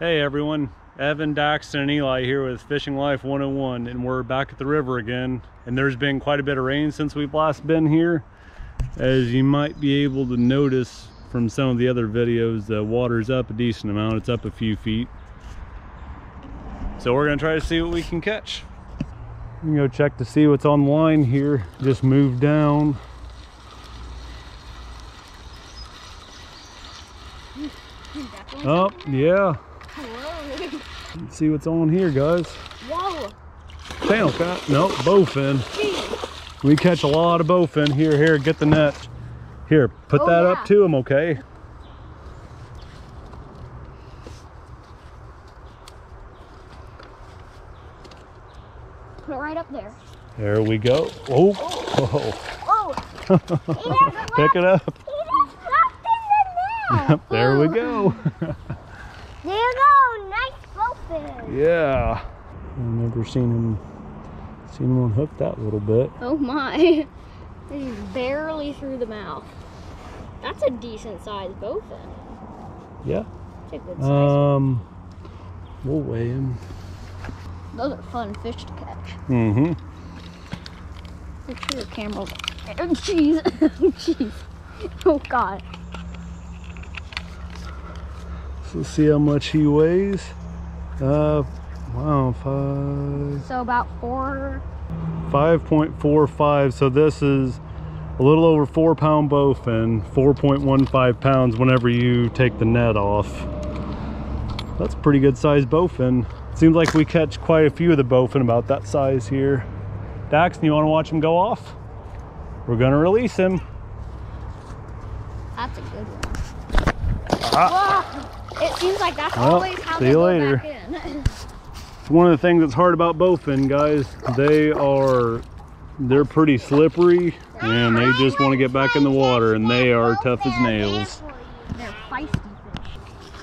Hey everyone, Evan, Daxton, and Eli here with Fishing Life 101, and we're back at the river again. And there's been quite a bit of rain since we've last been here. As you might be able to notice from some of the other videos, the water's up a decent amount. It's up a few feet. So we're gonna try to see what we can catch. We can go check to see what's on the line here. Just moved down. Oh, yeah. Let's see what's on here, guys. Whoa. Channel cat. Nope, bowfin. We catch a lot of bowfin. Here, get the net. Here, put that up to him, okay? Put it right up there. There we go. Oh, Oh. Pick it up. Yep, there we go. There you go. Nice bowfin. Yeah. I've never seen him unhook that little bit. Oh my. He's barely through the mouth. That's a decent sized bowfin. Yeah. It's a good size. We'll weigh him. Those are fun fish to catch. Mm-hmm. Make sure your camera. Oh jeez. Oh jeez. Oh god. So let's see how much he weighs. Wow, So about 5.45. So this is a little over 4 pound bowfin, 4.15 pounds whenever you take the net off. That's a pretty good size bowfin. Seems like we catch quite a few of the bowfin about that size here. Daxton, you want to watch him go off? We're gonna release him. That's a good one. Whoa. It seems like that's always how see they you go later. back in. One of the things that's hard about bowfin, guys, they're pretty slippery and they just want to get back in the water, and they are tough as nails. They're feisty fish.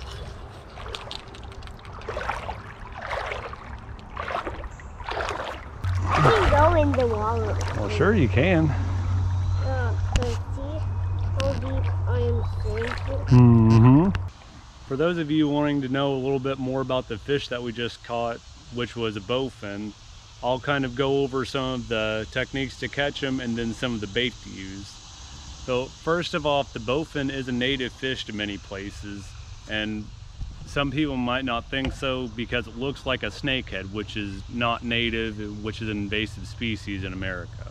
You can go in the water. Well, sure you can. See how deep I am sinking? Mm-hmm. For those of you wanting to know a little bit more about the fish that we just caught, which was a bowfin, I'll kind of go over some of the techniques to catch them and then some of the bait to use. So first of all, the bowfin is a native fish to many places, and some people might not think so because it looks like a snakehead, which is not native, which is an invasive species in America.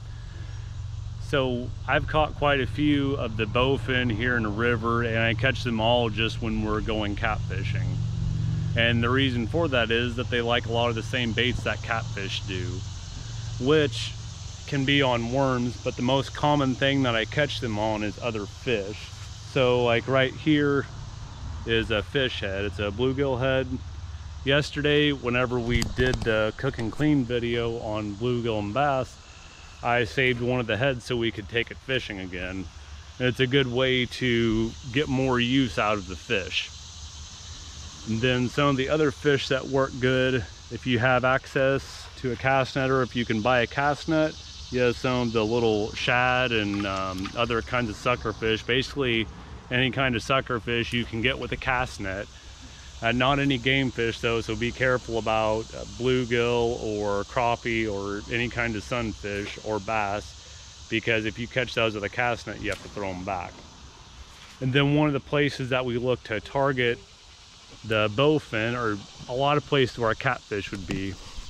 So I've caught quite a few of the bowfin here in the river, and I catch them all just when we're going catfishing. And the reason for that is that they like a lot of the same baits that catfish do, which can be on worms, but the most common thing that I catch them on is other fish. So like right here is a fish head. It's a bluegill head. Yesterday, whenever we did the cook and clean video on bluegill and bass, I saved one of the heads so we could take it fishing again. And it's a good way to get more use out of the fish. And then some of the other fish that work good, if you have access to a cast net, or if you can buy a cast net, you have some of the little shad and other kinds of sucker fish. Basically any kind of sucker fish you can get with a cast net. Not any game fish though, so be careful about bluegill or crappie or any kind of sunfish or bass, because if you catch those with a cast net, you have to throw them back. And then one of the places that we look to target the bowfin, or a lot of places where a catfish would be.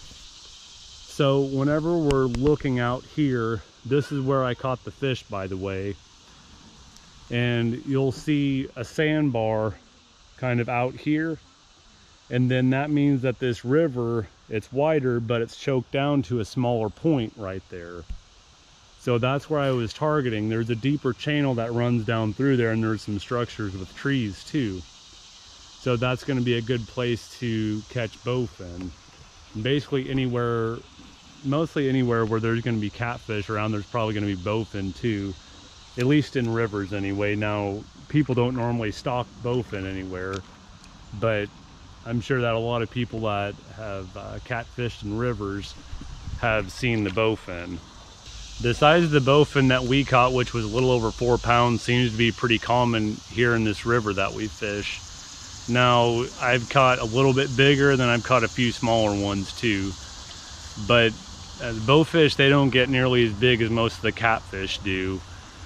So whenever we're looking out here, this is where I caught the fish, by the way. And you'll see a sandbar kind of out here, and then that means that this river, it's wider, but it's choked down to a smaller point right there. So that's where I was targeting. There's a deeper channel that runs down through there, and there's some structures with trees too. So that's going to be a good place to catch bowfin. Basically anywhere, mostly anywhere where there's going to be catfish around, there's probably going to be bowfin too, at least in rivers anyway. Now, people don't normally stock bowfin anywhere, but I'm sure that a lot of people that have catfished in rivers have seen the bowfin. The size of the bowfin that we caught, which was a little over 4 pounds, seems to be pretty common here in this river that we fish. Now, I've caught a little bit bigger, then I've caught a few smaller ones too. But bowfish, they don't get nearly as big as most of the catfish do.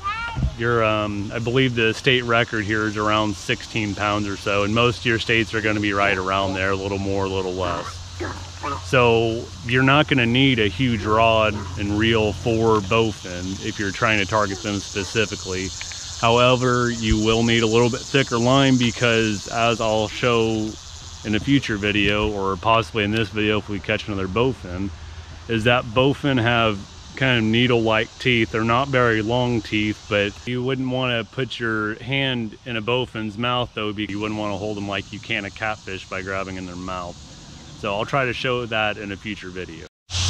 I believe the state record here is around 16 pounds or so, and most of your states are going to be right around there, a little more, a little less. So you're not going to need a huge rod and reel for bowfin if you're trying to target them specifically. However, you will need a little bit thicker line because, as I'll show in a future video, or possibly in this video if we catch another bowfin, is that bowfin have kind of needle-like teeth. They're not very long teeth, but you wouldn't want to put your hand in a bowfin's mouth though, because you wouldn't want to hold them like you can a catfish by grabbing in their mouth. So I'll try to show that in a future video.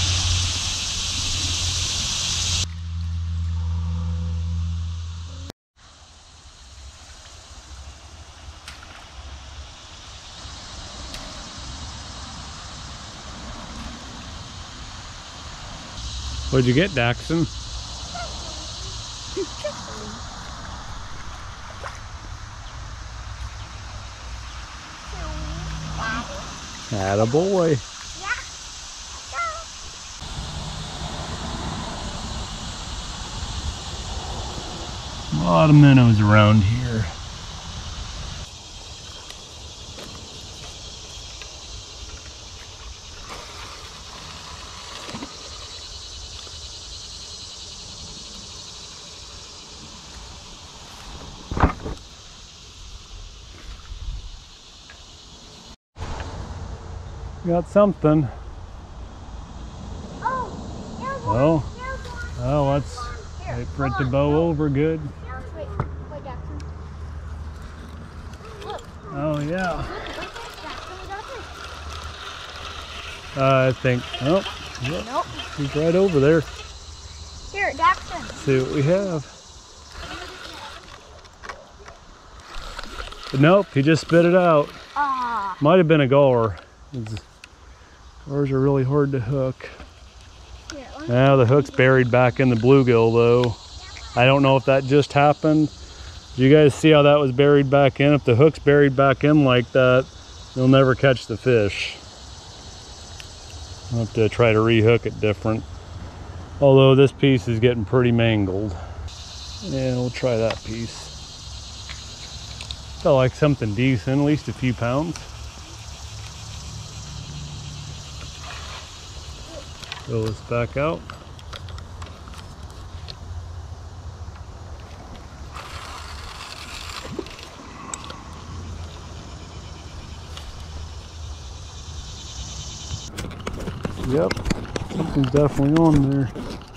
What'd you get, Daxton? Attaboy. A lot of minnows around here. Got something. Oh, let's wait for it to bow over good. Wait, Jackson. Look. Oh yeah. I think. Oh, yep. Nope. He's right over there. Here, Jackson. See what we have. But nope, he just spit it out. Ah. Might have been a gar. Gars are really hard to hook. Now the hook's buried back in the bluegill though. I don't know if that just happened. Did you guys see how that was buried back in? If the hook's buried back in like that, you'll never catch the fish. I'll have to try to rehook it different. Although this piece is getting pretty mangled. Yeah, we'll try that piece. Felt like something decent, at least a few pounds. Fill this back out. Yep, something's definitely on there.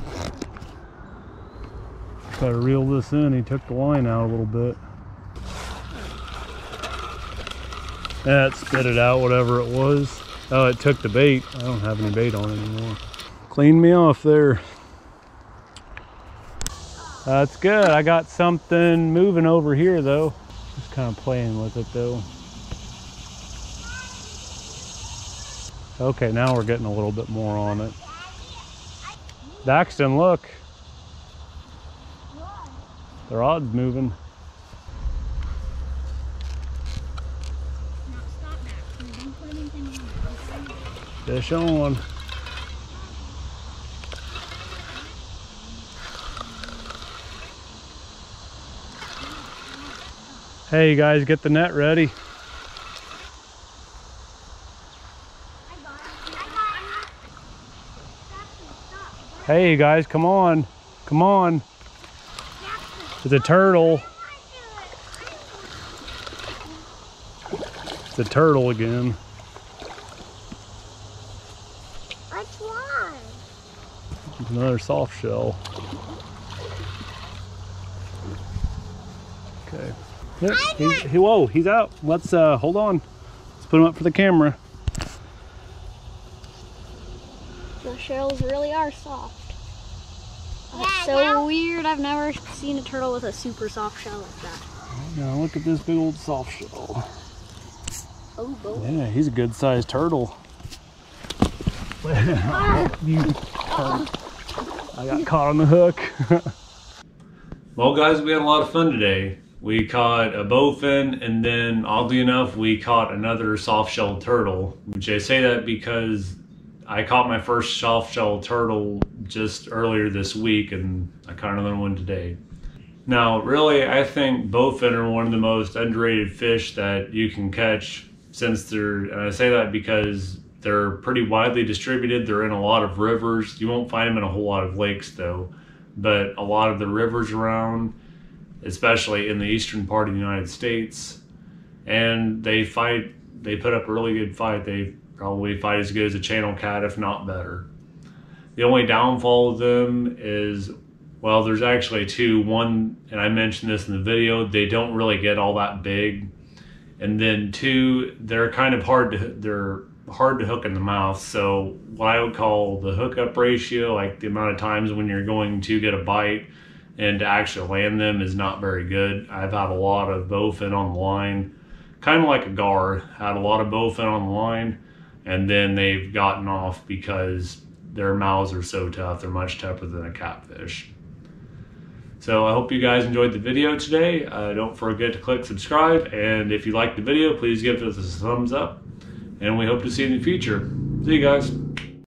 Try to reel this in. He took the line out a little bit. That spit it out, whatever it was. Oh, it took the bait. I don't have any bait on anymore. Cleaned me off there. That's good. I got something moving over here though. Just kind of playing with it though. Okay, now we're getting a little bit more on it. Daxton, look. The rod's moving. Fish on. Hey, you guys, get the net ready. Hey, you guys, come on. Come on. It's a turtle. It's a turtle again. Which one? It's another soft shell. Okay. Yep, whoa, he's out. Let's hold on. Let's put him up for the camera. The shells really are soft. Yeah, That's so weird. I've never seen a turtle with a super soft shell like that. Now look at this big old soft shell. Oh boy. Yeah, he's a good sized turtle. I got caught on the hook. Well guys, we had a lot of fun today. we caught a bowfin, and then oddly enough, we caught another soft-shelled turtle, which I say that because I caught my first soft-shelled turtle just earlier this week, and I caught another one today. Now, really, I think bowfin are one of the most underrated fish that you can catch, since and I say that because they're pretty widely distributed. They're in a lot of rivers. You won't find them in a whole lot of lakes though, but a lot of the rivers around, especially in the eastern part of the United States, and they put up a really good fight. They probably fight as good as a channel cat, if not better. The only downfall of them is, well, there's actually two. One, and I mentioned this in the video, they don't really get all that big. And then two, they're kind of hard to hook in the mouth. So what I would call the hookup ratio, like the amount of times when you're going to get a bite and to actually land them, is not very good. I've had a lot of bowfin on the line, kind of like a gar, had a lot of bowfin on the line, and then they've gotten off because their mouths are so tough. They're much tougher than a catfish. So I hope you guys enjoyed the video today. Don't forget to click subscribe, and if you liked the video, please give us a thumbs up, and we hope to see you in the future. See you guys.